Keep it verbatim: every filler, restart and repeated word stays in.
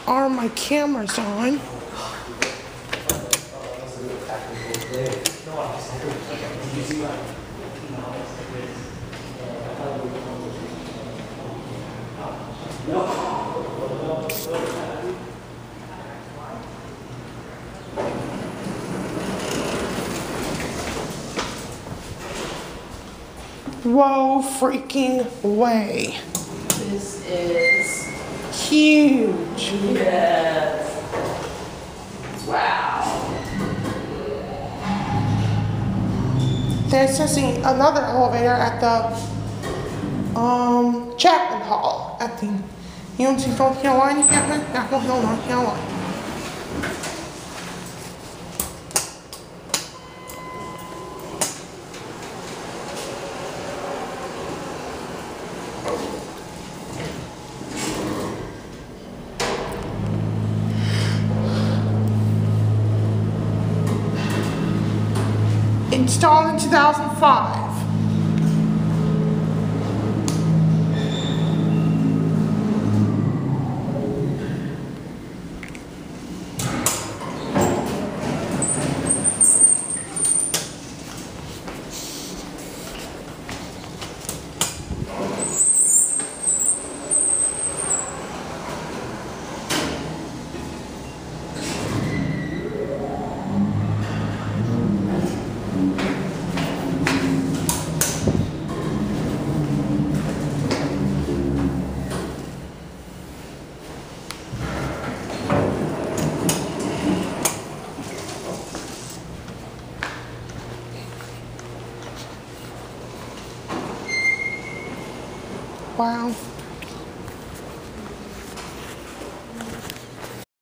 Are my cameras on? Whoa, freaking way. This is huge. Yes. Wow. There's just another elevator at the um, Chapman Hall at the U N C North Carolina campus. Chapel Hill, North Carolina. Installed in two thousand five. Wow.